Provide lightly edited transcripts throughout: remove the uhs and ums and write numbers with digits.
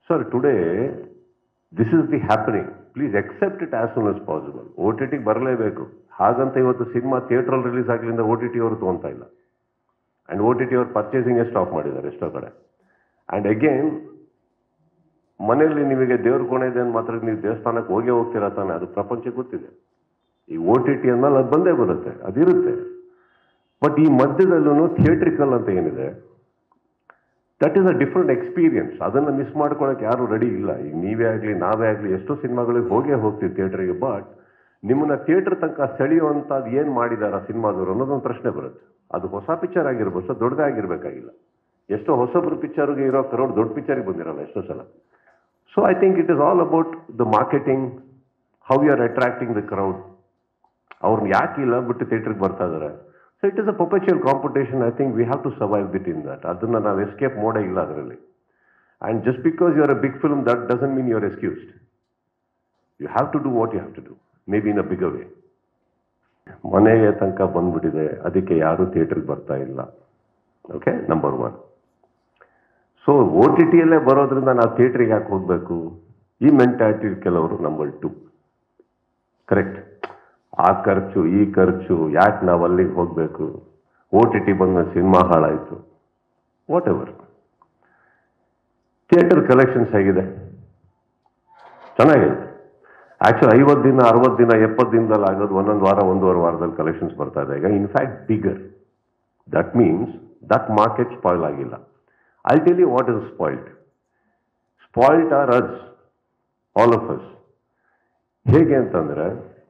Sir, today, this is the happening. Please accept it as soon as possible. OTT ಬರಲೇಬೇಕು. ಹಾಗಂತ ಇವತ್ತು cinema ಥಿಯೇಟ್ರಲ್ಲಿ release ಆಗಲಿಂದ OTT ಅವರು ತೊಗೊಂತಾ ಇಲ್ಲ. ಆ್ಯಂಡ್ OTT ಅವರು ಪರ್ಚೇಸಿಂಗೇ ಸ್ಟಾಪ್ ಮಾಡಿದ್ದಾರೆ ಎಷ್ಟೋ ಕಡೆ. ಆ್ಯಂಡ್ ಅಗೇನ್ ಮನೆಯಲ್ಲಿ ನಿಮಗೆ ದೇವ್ರ ಕೋಣೆ ಇದೆ ಅಂತ ಮಾತ್ರ ನೀವು ದೇವಸ್ಥಾನಕ್ಕೆ ಹೋಗ್ತೀರಾ ತಾನೆ, ಅದು ಪ್ರಪಂಚಕ್ಕೆ ಗೊತ್ತಿದೆ. ಈ OTT ಅಂದ್ಮೇಲೆ ಅದು ಬಂದೇ ಬರುತ್ತೆ, ಅದಿರುತ್ತೆ. ಬಟ್ ಈ ಮಧ್ಯದಲ್ಲೂ ಥಿಯೇಟ್ರಿಕಲ್ ಅಂತ ಏನಿದೆ, that is a different experience. ಅದನ್ನು ಮಿಸ್ ಮಾಡ್ಕೊಳಕ್ಕೆ ಯಾರು ರೆಡಿ ಇಲ್ಲ. ಈಗ ನೀವೇ ಆಗಲಿ ನಾವೇ ಆಗಲಿ ಎಷ್ಟೋ ಸಿನಿಮಾಗಳಿಗೆ ಹೋಗ್ತೀವಿ ಥಿಯೇಟ್ರಿಗೆ. ಬಟ್ ನಿಮ್ಮನ್ನ ಥಿಯೇಟರ್ ತನಕ ಸೆಳೆಯುವಂಥದ್ದು ಏನು ಮಾಡಿದಾರ ಸಿನಿಮಾದವರು ಅನ್ನೋದೊಂದು ಪ್ರಶ್ನೆ ಬರುತ್ತೆ. ಅದು ಹೊಸ ಪಿಕ್ಚರ್ ಆಗಿರ್ಬೋದು, ಸೊ ದೊಡ್ಡದೇ ಆಗಿರಬೇಕಾಗಿಲ್ಲ. ಎಷ್ಟೋ ಹೊಸಬ್ರು ಪಿಕ್ಚರ್ಗೆ ಇರೋ ಕ್ರೌಡ್ ದೊಡ್ಡ ಪಿಕ್ಚರ್ಗೆ ಬಂದಿರಲ್ಲ ಎಷ್ಟೋ ಸಲ. So I think it is all about the marketing, how you are attracting the crowd. ಅವ್ರನ್ನ ಯಾಕಿಲ್ಲ ಬಿಟ್ಟು ಥಿಯೇಟ್ರಿಗೆ ಬರ್ತಾ ಇದ್ದಾರೆ. So it is a perpetual competition. I think we have to survive between that. Aduna now escape mode illa adರಲ್ಲಿ. And just because you are a big film, that doesn't mean you are excused. You have to do what you have to do, maybe in a bigger way. ಮನೆಗೆ ತನಕ ಬಂದ್ಬಿಟ್ಟಿದೆ, ಅದಕ್ಕೆ ಯಾರು ಥಿಯೇಟರ್ಗೆ ಬರ್ತಾ ಇಲ್ಲ. Okay, number 1. So OTT ಯಲ್ಲೇ ಬರೋದ್ರಿಂದ ನಾವು ಥಿಯೇಟ್ರಿಗೆ ಯಾಕೆ ಹೋಗಬೇಕು, ಈ ಮೆಂಟಾಲಿಟಿ ಕೆಲವರು. ನಂಬರ್ 2, ಕರೆಕ್ಟ್, ಆ ಖರ್ಚು ಈ ಖರ್ಚು ಯಾಕೆ ನಾವು ಅಲ್ಲಿಗೆ ಹೋಗಬೇಕು, OTT ಬಂದ ಸಿನಿಮಾ ಹಾಳಾಯಿತು, ವಾಟ್ ಎವರ್. ಥಿಯೇಟರ್ ಕಲೆಕ್ಷನ್ಸ್ ಹೇಗಿದೆ? ಚೆನ್ನಾಗಿದೆ. ಆ್ಯಕ್ಚುಲಿ 50 ದಿನ 60 ದಿನ 70 ದಿನದಲ್ಲಿ ಆಗೋದು ಒಂದೊಂದು ವಾರ ಒಂದೂವರೆ ವಾರದಲ್ಲಿ ಕಲೆಕ್ಷನ್ಸ್ ಬರ್ತಾ ಇದೆ ಈಗ. In fact bigger. That means that market spoil ಆಗಿಲ್ಲ. I tell you what is spoiled. Spoiled are us, all of us. ಹೇಗೆ ಅಂತಂದರೆ,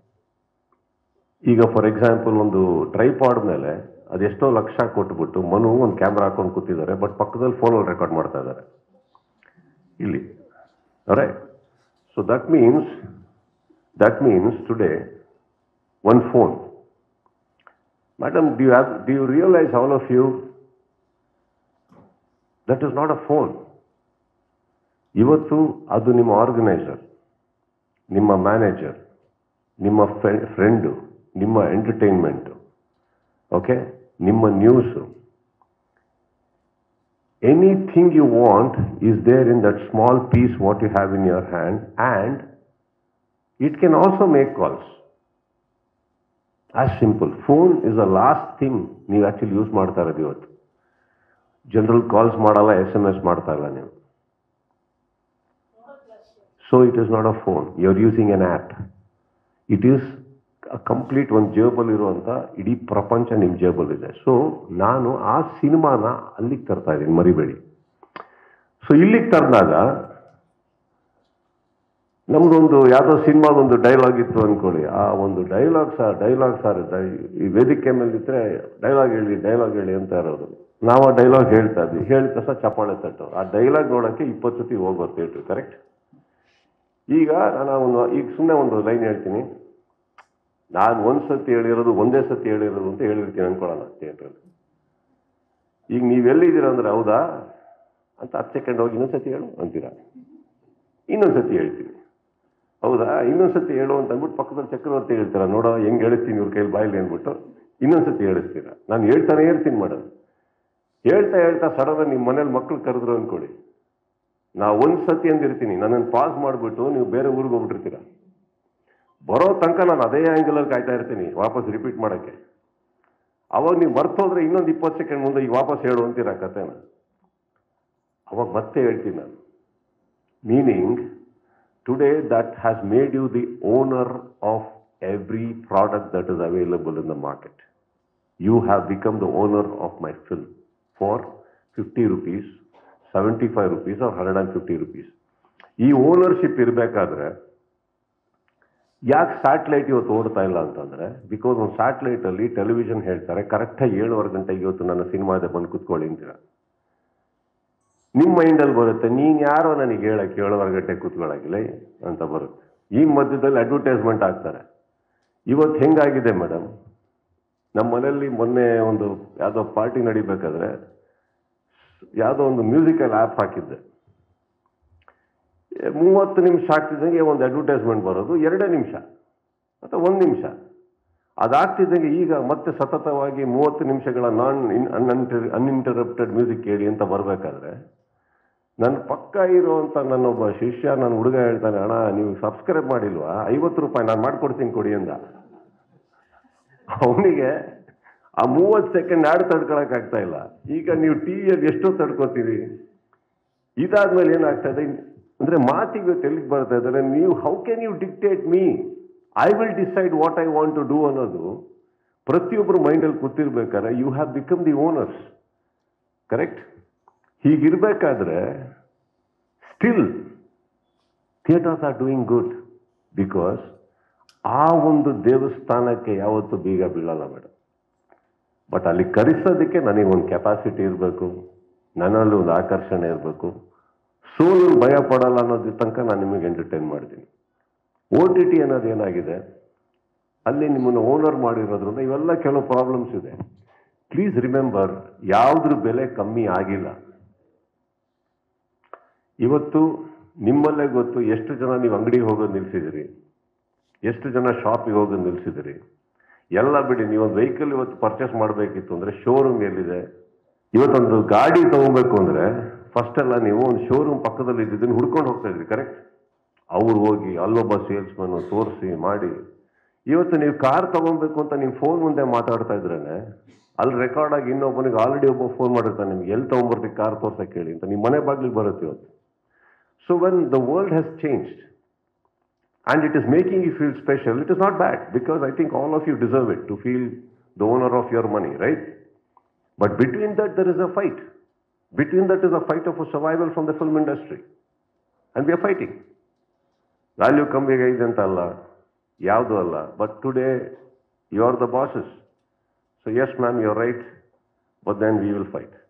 ಈಗ ಫಾರ್ ಎಕ್ಸಾಂಪಲ್ ಒಂದು ಟ್ರೈಪಾಡ್ ಮೇಲೆ ಅದೆಷ್ಟೋ ಲಕ್ಷ ಕೊಟ್ಬಿಟ್ಟು ಮನು ಒಂದು ಕ್ಯಾಮ್ರಾ ಹಾಕೊಂಡು ಕೂತಿದ್ದಾರೆ, ಬಟ್ ಪಕ್ಕದಲ್ಲಿ ಫೋನಲ್ಲಿ ರೆಕಾರ್ಡ್ ಮಾಡ್ತಾ ಇದ್ದಾರೆ ಇಲ್ಲಿ. Right. So that means today one phone. Madam, do you realise all of you that is not a phone. ಇವತ್ತು ಅದು ನಿಮ್ಮ ಆರ್ಗನೈಸರ್, ನಿಮ್ಮ ಮ್ಯಾನೇಜರ್, ನಿಮ್ಮ ಫ್ರೆಂಡು, ನಿಮ್ಮ ಎಂಟರ್ಟೈನ್ಮೆಂಟು, ಓಕೆ, ನಿಮ್ಮ news. Anything you want is there in that small piece what you have in your hand, and it can also make calls. As simple. Phone is a last thing ನೀವು actually use ಮಾಡ್ತಾ ಇರೋದು ಇವತ್ತು. General calls ಮಾಡಲ್ಲ, SMS ಮಾಡ್ತಾ ಇಲ್ಲ ನೀವು. So it is not a phone, you are using an app. It is complete ಒಂದು ಜೇಬಲ್ಲಿ ಇರುವಂಥ ಇಡೀ ಪ್ರಪಂಚ ನಿಮ್ಮ ಜೇಬಲ್ಲಿದೆ. ಸೊ ನಾನು ಆ ಸಿನಿಮಾನ ಅಲ್ಲಿಗೆ ತರ್ತಾ ಇದ್ದೀನಿ, ಮರಿಬೇಡಿ. ಸೊ ಇಲ್ಲಿಗೆ ತರಿದಾಗ ನಮ್ದೊಂದು ಯಾವುದೋ ಸಿನಿಮಾದೊಂದು ಡೈಲಾಗ್ ಇತ್ತು ಅಂದ್ಕೊಳ್ಳಿ. ಆ ಒಂದು ಡೈಲಾಗ್ ಸಾರ್ ಈ ವೇದಿಕೆ ಮೇಲೆ ಇದ್ದರೆ ಡೈಲಾಗ್ ಹೇಳಿ ಅಂತ ಇರೋದು. ನಾವು ಆ ಡೈಲಾಗ್ ಹೇಳ್ತಾ ಇದ್ವಿ, ಹೇಳಿದ ತಕ್ಷಣ ಚಪ್ಪಾಳೆ ತಟ್ಟು. ಆ ಡೈಲಾಗ್ ನೋಡೋಕ್ಕೆ 20 ಸತಿ ಹೋಗೋದು ಥಿಯೇಟ್ರ್, ಕರೆಕ್ಟ್. ಈಗ ಈಗ ಸುಮ್ಮನೆ ಒಂದು ಲೈನ್ ಹೇಳ್ತೀನಿ, ನಾನು ಒಂದೇ ಸತಿ ಹೇಳಿರೋದು ಅಂತ ಹೇಳಿರ್ತೀನಿ ಅನ್ಕೊಳ್ಳೋಣ ಥಿಯೇಟ್ರಲ್ಲಿ. ಈಗ ನೀವೆಲ್ಲಿದ್ದೀರ ಅಂದರೆ ಹೌದಾ ಅಂತ 10 ಸೆಕೆಂಡ್ ಹೋಗಿ ಇನ್ನೊಂದ್ಸತಿ ಹೇಳು ಅಂತೀರ. ಇನ್ನೊಂದ್ಸತಿ ಹೇಳ್ತೀನಿ, ಹೌದಾ ಇನ್ನೊಂದ್ಸತಿ ಹೇಳು ಅಂತ ಅಂದ್ಬಿಟ್ಟು ಪಕ್ಕದಲ್ಲಿ ಚಕ್ರವರ್ತಿ ಹೇಳ್ತೀರ, ನೋಡೋ ಹೆಂಗೆ ಹೇಳಿಸ್ತೀನಿ ಇವ್ರ ಕೈಲಿ ಬಾಯಿಲಿ ಅಂದ್ಬಿಟ್ಟು ಇನ್ನೊಂದ್ಸತಿ ಹೇಳಿಸ್ತೀರ. ನಾನು ಹೇಳ್ತಾನೆ ಇರ್ತೀನಿ ಮೇಡಮ್. ಹೇಳ್ತಾ ಸಡನ್ ನಿಮ್ಮ ಮನೇಲಿ ಮಕ್ಳು ಕರೆದ್ರು ಅಂದ್ಕೊಳ್ಳಿ, ನಾ ಒಂದು ಸತಿ ಅಂದಿರ್ತೀನಿ, ನನ್ನನ್ನು ಪಾಸ್ ಮಾಡಿಬಿಟ್ಟು ನೀವು ಬೇರೆ ಊರಿಗೆ ಹೋಗ್ಬಿಟ್ಟಿರ್ತೀರ. ಬರೋ ತನಕ ನಾನು ಅದೇ ಆ್ಯಂಗಲಲ್ಲಿ ಕಾಯ್ತಾ ಇರ್ತೀನಿ ವಾಪಸ್ ರಿಪೀಟ್ ಮಾಡೋಕ್ಕೆ. ಅವಾಗ ನೀವು ಮರ್ತೋದ್ರೆ ಇನ್ನೊಂದು 20 ಸೆಕೆಂಡ್ ಮುಂದೆ ಈಗ ವಾಪಸ್ ಹೇಳು ಅಂತೀರ ಕಥೆನ. ಅವಾಗ ಮತ್ತೆ ಹೇಳ್ತೀನಿ ನಾನು. Meaning today that has made you the owner of every product that is available in the market. You have become the owner of my film for 50 rupees, 75 rupees or 150 rupees. ಈ ಓನರ್ಶಿಪ್ ಇರಬೇಕಾದ್ರೆ ಯಾಕೆ satellite ಇವತ್ತು ಓಡ್ತಾ ಇಲ್ಲ ಅಂತಂದರೆ, because ಒಂದು ಸ್ಯಾಟಲೈಟಲ್ಲಿ television ಹೇಳ್ತಾರೆ ಕರೆಕ್ಟಾಗಿ 7:15 ಗಂಟೆಗೆ ಇವತ್ತು ನನ್ನ ಸಿನಿಮಾ ಇದೆ ಬಂದು ಕೂತ್ಕೊಳ್ಳಿ ಅಂತೀರ. ನಿಮ್ಮ ಮೈಂಡಲ್ಲಿ ಬರುತ್ತೆ, ನೀನು ಯಾರೋ ನನಗೆ ಹೇಳಕ್ಕೆ 7:15 ಗಂಟೆಗೆ ಕೂತ್ಕೊಳ್ಳಾಗಿಲ್ಲ ಅಂತ ಬರುತ್ತೆ. ಈ ಮಧ್ಯದಲ್ಲಿ ಅಡ್ವರ್ಟೈಸ್ಮೆಂಟ್ ಆಗ್ತಾರೆ. ಇವತ್ತು ಹೆಂಗಾಗಿದೆ ಮೇಡಮ್, ನಮ್ಮ ಮನೆಯಲ್ಲಿ ಮೊನ್ನೆ ಒಂದು ಯಾವುದೋ ಪಾರ್ಟಿ ನಡಿಬೇಕಾದ್ರೆ ಯಾವುದೋ ಒಂದು ಮ್ಯೂಸಿಕಲ್ ಆ್ಯಪ್ ಹಾಕಿದ್ದೆ. 30 ನಿಮಿಷ ಆಗ್ತಿದ್ದಂಗೆ ಒಂದು ಅಡ್ವರ್ಟೈಸ್ಮೆಂಟ್ ಬರೋದು 2 ನಿಮಿಷ ಅಥವಾ 1 ನಿಮಿಷ. ಅದಾಗ್ತಿದ್ದಂಗೆ ಈಗ ಮತ್ತೆ ಸತತವಾಗಿ 30 ನಿಮಿಷಗಳ ಅನ್ಇಂಟರಪ್ಟೆಡ್ ಮ್ಯೂಸಿಕ್ ಕೇಳಿ ಅಂತ ಬರಬೇಕಾದ್ರೆ ನನ್ನ ಪಕ್ಕ ಇರುವಂಥ ನನ್ನೊಬ್ಬ ಶಿಷ್ಯ, ನನ್ನ ಹುಡುಗ ಹೇಳ್ತಾನೆ, ಅಣ್ಣ ನೀವು ಸಬ್ಸ್ಕ್ರೈಬ್ ಮಾಡಿಲ್ವಾ, 50 ರೂಪಾಯಿ ನಾನು ಮಾಡ್ಕೊಡ್ತೀನಿ ಕೊಡಿ ಅಂದ. ಅವನಿಗೆ ಆ 30 ಸೆಕೆಂಡ್ ಆಡ್ ತಡ್ಕೊಳಕ್ಕಾಗ್ತಾ ಇಲ್ಲ. ಈಗ ನೀವು ಟಿವಿಯಲ್ಲಿ ಎಷ್ಟೋ ತಡ್ಕೋತೀರಿ. ಇದಾದ್ಮೇಲೆ ಏನಾಗ್ತಾ ಇದೆ ಅಂದ್ರೆ ಮಾತಿಗೆ ತೆಲಿಗೆ ಬರ್ತಾ ಇದ್ದಾರೆ. ನೀವು how can you dictate me, I will decide what I want to do ಅನ್ನೋದು ಪ್ರತಿಯೊಬ್ಬರು ಮೈಂಡಲ್ಲಿ ಕೂತಿರ್ಬೇಕಾದ್ರೆ you have become the owners. Correct? ಹೀಗಿರ್ಬೇಕಾದ್ರೆ still theatres are doing good because ಆ ಒಂದು ದೇವಸ್ಥಾನಕ್ಕೆ ಯಾವತ್ತೂ ಬೀಗ ಬೀಳಲ್ಲ ಮೇಡಮ್. ಬಟ್ ಅಲ್ಲಿ ಕರೆಸೋದಕ್ಕೆ ನನಗೊಂದು ಕೆಪಾಸಿಟಿ ಇರಬೇಕು, ನನ್ನಲ್ಲಿ ಒಂದು ಆಕರ್ಷಣೆ ಇರಬೇಕು, ಸೋಲು ಭಯ ಪಡಲ್ಲ ಅನ್ನೋದ್ರ ತನಕ ನಾನು ನಿಮಗೆ ಎಂಟರ್ಟೈನ್ ಮಾಡ್ತೀನಿ. OTT ಅನ್ನೋದು ಏನಾಗಿದೆ, ಅಲ್ಲಿ ನಿಮ್ಮನ್ನು ಓನರ್ ಮಾಡಿರೋದ್ರಿಂದ ಇವೆಲ್ಲ ಕೆಲವು ಪ್ರಾಬ್ಲಮ್ಸ್ ಇದೆ. ಪ್ಲೀಸ್ ರಿಮೆಂಬರ್, ಯಾವುದ್ರ ಬೆಲೆ ಕಮ್ಮಿ ಆಗಿಲ್ಲ. ಇವತ್ತು ನಿಮ್ಮಲ್ಲೇ ಗೊತ್ತು ಎಷ್ಟು ಜನ ನೀವು ಅಂಗಡಿಗೆ ಹೋಗೋದು ನಿಲ್ಸಿದಿರಿ, ಎಷ್ಟು ಜನ ಶಾಪಿಗೆ ಹೋಗೋದು ನಿಲ್ಸಿದಿರಿ. ಎಲ್ಲ ಬಿಡಿ, ನೀವೊಂದು ವೆಹಿಕಲ್ ಇವತ್ತು ಪರ್ಚೇಸ್ ಮಾಡಬೇಕಿತ್ತು ಅಂದರೆ ಶೋರೂಮ್ ಎಲ್ಲಿದೆ. ಇವತ್ತೊಂದು ಗಾಡಿ ತಗೋಬೇಕು ಅಂದರೆ ಫಸ್ಟ್ ಎಲ್ಲ ನೀವು ಒಂದು ಶೋರೂಮ್ ಪಕ್ಕದಲ್ಲಿ ಇದ್ದಿದ್ದನ್ನು ಹುಡ್ಕೊಂಡು ಹೋಗ್ತಾ ಇದ್ರಿ. ಕರೆಕ್ಟ್? ಅವ್ರು ಹೋಗಿ ಅಲ್ಲೊಬ್ಬ ಸೇಲ್ಸ್ಮನ್ ತೋರಿಸಿ ಮಾಡಿ. ಇವತ್ತು ನೀವು ಕಾರ್ ತಗೊಬೇಕು ಅಂತ ನೀವು ಫೋನ್ ಮುಂದೆ ಮಾತಾಡ್ತಾ ಇದ್ರೇನೆ ಅಲ್ಲಿ ರೆಕಾರ್ಡ್ ಆಗಿ ಇನ್ನೊಬ್ಬನಿಗೆ ಆಲ್ರೆಡಿ ಒಬ್ಬ ಫೋನ್ ಮಾಡಿರ್ತಾನೆ, ನಿಮ್ಗೆ ಎಲ್ಲಿ ತಗೊಂಬರ್ತೀವಿ ಕಾರ್ ತೋರ್ಸಕ್ಕೆ ಹೇಳಿ ಅಂತ, ನಿಮ್ಮ ಮನೆ ಬಾಗಿಲಿಗೆ ಬರುತ್ತೆ ಇವತ್ತು. So when the world has changed and it is making you feel special, it is not bad, because I think all of you deserve it, to feel the owner of your money, right? But between that there is a fight. Between that is a fight of survival from the film industry, and we are fighting. Value ಕಮ್ಮಿಗೆ ಇದೆ ಅಂತ ಅಲ್ಲ, ಯಾವುದು ಅಲ್ಲ, but today you are the bosses. So yes ma'am, you are right, but then we will fight.